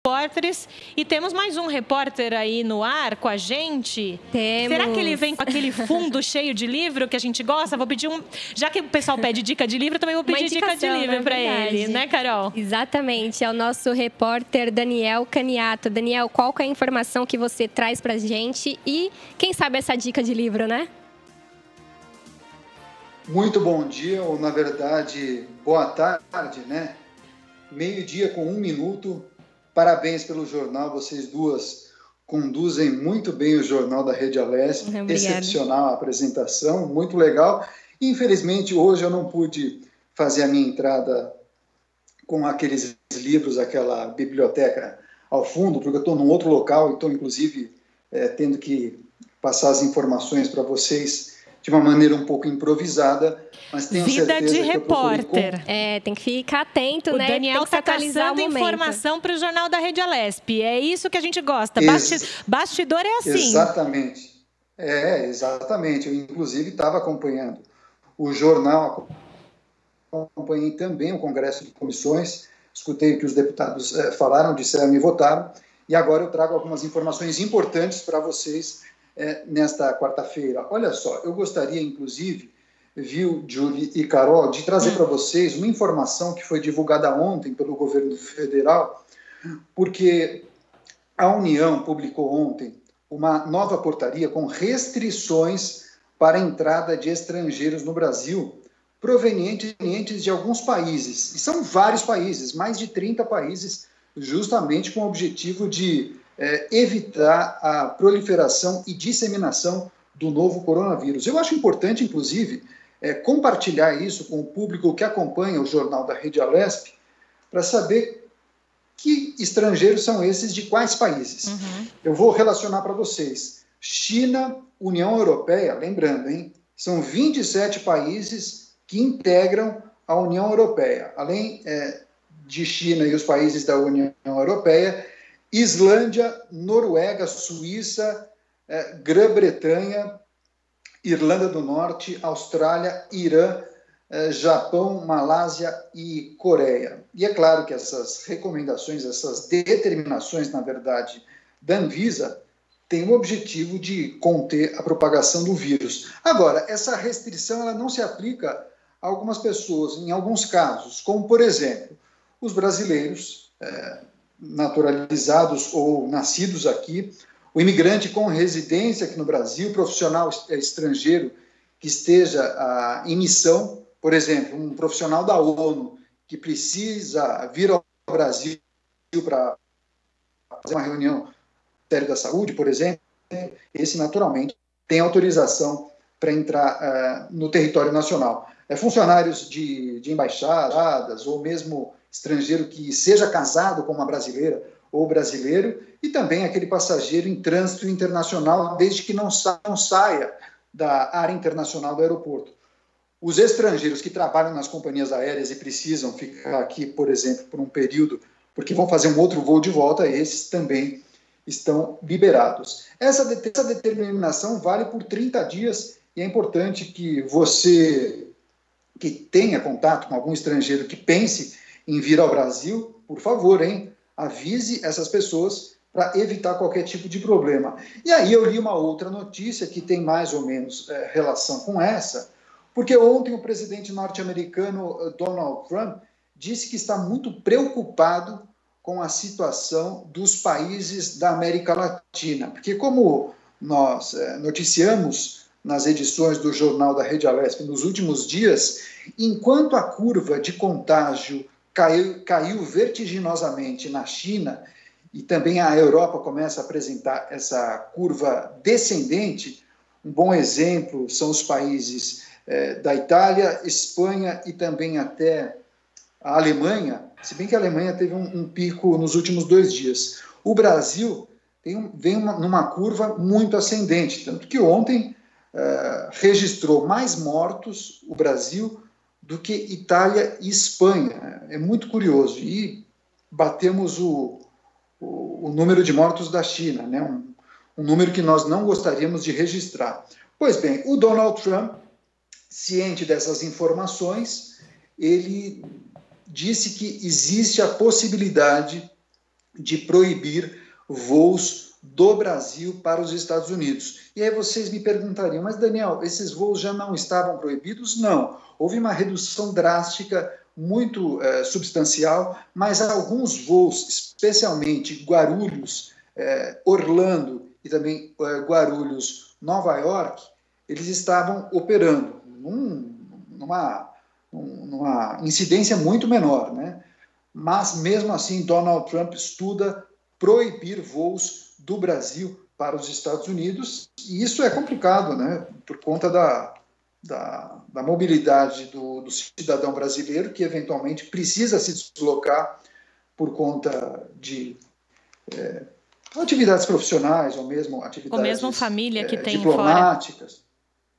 repórteres e temos mais um repórter aí no ar com a gente. Temos. Será que ele vem com aquele fundo cheio de livro que a gente gosta? Vou pedir já que o pessoal pede dica de livro, também vou pedir dica de livro para ele, né, Carol? Exatamente, é o nosso repórter Daniel Caniato. Daniel, qual que é a informação que você traz pra gente e quem sabe essa dica de livro, né? Muito bom dia, ou na verdade, boa tarde, né? 12:00 com 1 minuto. Parabéns pelo jornal, vocês duas conduzem muito bem o jornal da Rede Alesp. Obrigada. Excepcional a apresentação, muito legal. Infelizmente, hoje eu não pude fazer a minha entrada com aqueles livros, aquela biblioteca ao fundo, porque eu estou num outro local e estou, inclusive, tendo que passar as informações para vocês de uma maneira um pouco improvisada, mas tenho Vida certeza de que repórter. Tem que ficar atento, né? O Daniel está caçando informação para o Jornal da Rede Alesp. É isso que a gente gosta. Bastidor é assim. Exatamente. Exatamente. Eu, inclusive, estava acompanhando o jornal, acompanhei também o Congresso de Comissões, escutei o que os deputados falaram, disseram e votaram, e agora eu trago algumas informações importantes para vocês nesta quarta-feira. Olha só, eu gostaria, inclusive, viu, Julie e Carol, de trazer para vocês uma informação que foi divulgada ontem pelo governo federal, porque a União publicou ontem uma nova portaria com restrições para a entrada de estrangeiros no Brasil, provenientes de alguns países. E são vários países, mais de 30 países, justamente com o objetivo de evitar a proliferação e disseminação do novo coronavírus. Eu acho importante, inclusive, compartilhar isso com o público que acompanha o jornal da Rede Alesp, para saber que estrangeiros são esses de quais países. Uhum. Eu vou relacionar para vocês. China, União Europeia, lembrando, hein? São 27 países que integram a União Europeia. Além de China e os países da União Europeia, Islândia, Noruega, Suíça, Grã-Bretanha, Irlanda do Norte, Austrália, Irã, Japão, Malásia e Coreia. E é claro que essas recomendações, essas determinações, na verdade, da Anvisa, têm o objetivo de conter a propagação do vírus. Agora, essa restrição ela não se aplica a algumas pessoas, em alguns casos, como, por exemplo, os brasileiros naturalizados ou nascidos aqui, o imigrante com residência aqui no Brasil, profissional estrangeiro que esteja em missão, por exemplo, um profissional da ONU que precisa vir ao Brasil para fazer uma reunião do Ministério da Saúde, por exemplo, esse naturalmente tem autorização para entrar no território nacional. Funcionários de embaixadas ou mesmo estrangeiro que seja casado com uma brasileira ou brasileiro, e também aquele passageiro em trânsito internacional, desde que não saia da área internacional do aeroporto. Os estrangeiros que trabalham nas companhias aéreas e precisam ficar aqui, por exemplo, por um período, porque vão fazer um outro voo de volta, esses também estão liberados. Essa determinação vale por 30 dias, e é importante que você que tenha contato com algum estrangeiro que pense em vir ao Brasil, por favor, avise essas pessoas para evitar qualquer tipo de problema. E aí eu li uma outra notícia que tem mais ou menos relação com essa, porque ontem o presidente norte-americano Donald Trump disse que está muito preocupado com a situação dos países da América Latina, porque como nós noticiamos nas edições do Jornal da Rede Alesp nos últimos dias, enquanto a curva de contágio caiu vertiginosamente na China e também a Europa começa a apresentar essa curva descendente, um bom exemplo são os países da Itália, Espanha e também até a Alemanha, se bem que a Alemanha teve um pico nos últimos 2 dias. O Brasil vem numa curva muito ascendente, tanto que ontem registrou mais mortos, o Brasil, do que Itália e Espanha. É muito curioso. E batemos o número de mortos da China, né? Um número que nós não gostaríamos de registrar. Pois bem, o Donald Trump, ciente dessas informações, ele disse que existe a possibilidade de proibir voos do Brasil para os Estados Unidos. E aí vocês me perguntariam, mas Daniel, esses voos já não estavam proibidos? Não, houve uma redução drástica, muito substancial, mas alguns voos, especialmente Guarulhos, Orlando e também Guarulhos, Nova York, eles estavam operando numa incidência muito menor, né? Mas, mesmo assim, Donald Trump estuda proibir voos do Brasil para os Estados Unidos, e isso é complicado, né? Por conta da mobilidade do cidadão brasileiro, que eventualmente precisa se deslocar por conta de atividades profissionais ou mesmo atividades ou mesmo família que tem diplomáticas. Fora.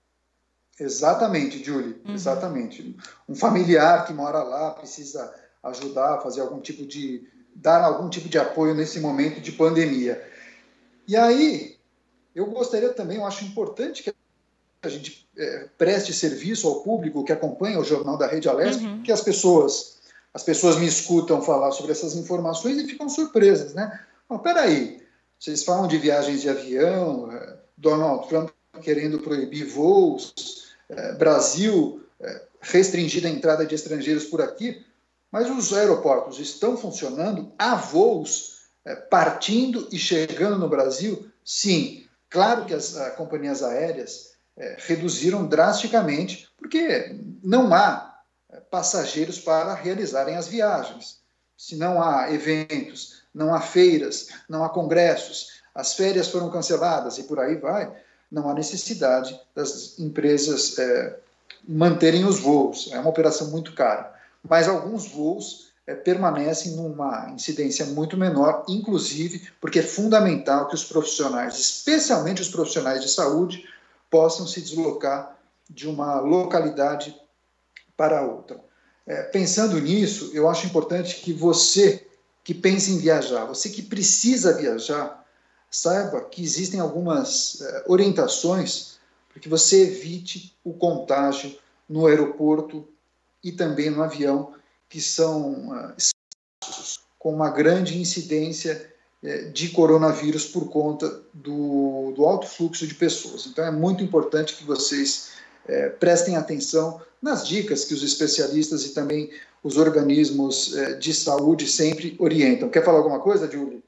Exatamente, Julie, exatamente. Um familiar que mora lá precisa ajudar a fazer dar algum tipo de apoio nesse momento de pandemia. E aí, eu gostaria também, eu acho importante que a gente preste serviço ao público que acompanha o Jornal da Rede Alesp, que as pessoas me escutam falar sobre essas informações e ficam surpresas, né? Mas, peraí, vocês falam de viagens de avião, Donald Trump querendo proibir voos, Brasil restringir a entrada de estrangeiros por aqui, mas os aeroportos estão funcionando, há voos partindo e chegando no Brasil? Sim, claro que as companhias aéreas reduziram drasticamente, porque não há passageiros para realizarem as viagens. Se não há eventos, não há feiras, não há congressos, as férias foram canceladas e por aí vai, não há necessidade das empresas manterem os voos. É uma operação muito cara. Mas alguns voos permanecem numa incidência muito menor, inclusive porque é fundamental que os profissionais, especialmente os profissionais de saúde, possam se deslocar de uma localidade para outra. Pensando nisso, eu acho importante que você que pensa em viajar, você que precisa viajar, saiba que existem algumas orientações para que você evite o contágio no aeroporto e também no avião, que são espaços com uma grande incidência de coronavírus por conta do alto fluxo de pessoas. Então, é muito importante que vocês prestem atenção nas dicas que os especialistas e também os organismos de saúde sempre orientam. Quer falar alguma coisa, Julie?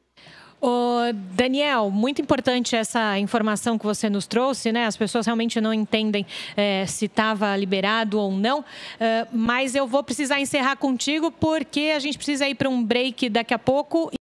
Daniel, muito importante essa informação que você nos trouxe, né? As pessoas realmente não entendem se estava liberado ou não, mas eu vou precisar encerrar contigo porque a gente precisa ir para um break daqui a pouco.